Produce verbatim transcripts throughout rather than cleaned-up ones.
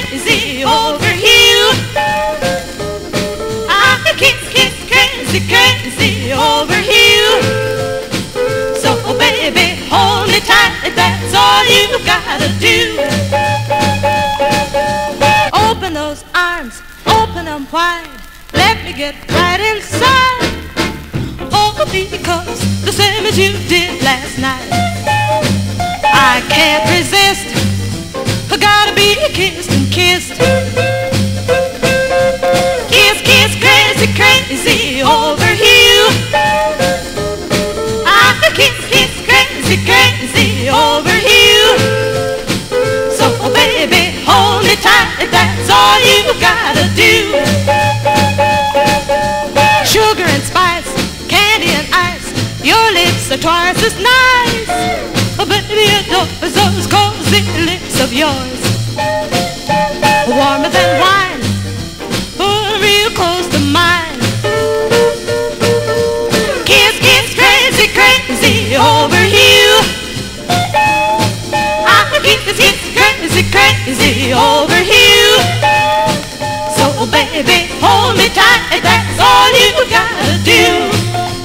crazy over you. I'm kiss, kiss, crazy, crazy over you. So baby, hold me tight, that's all you gotta do. Open those arms, open them wide, let me get right inside. Oh, because the same as you did last night, I can't resist, I gotta be kissed and kissed. Kiss, kiss, crazy, crazy over you. I kiss, kiss, crazy, crazy over you. So baby, hold me tight, that's all you gotta do. Sugar and spice, candy and ice, your lips are twice as nice. Oh baby, adore those cozy lips of yours, warmer than wine, oh, real close to mine. Kiss, kiss, crazy, crazy over you. I kiss, kiss, crazy, crazy over you. So baby, hold me tight, that's all you gotta do.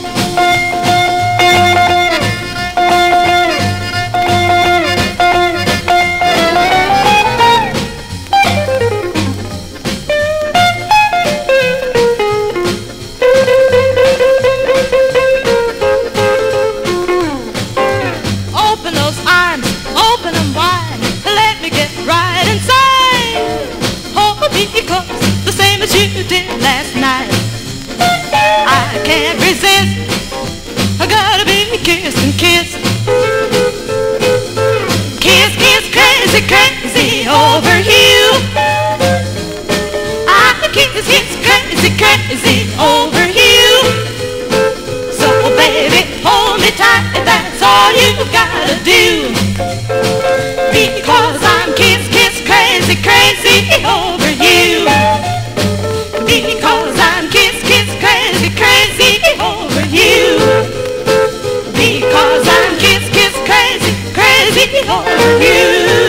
Open those arms, open them wide, let me get right inside. Oh, because the same as you did last night, I can't resist, I gotta be kissed and kissed. Kiss, kiss, crazy, crazy over you. I kiss, kiss, crazy, crazy over you. So baby, hold me tight, that's all you gotta do. Because I'm kiss, kiss, crazy, crazy over you. Because I'm kiss, kiss, crazy, crazy over you. Because I'm kiss, kiss, crazy, crazy over you.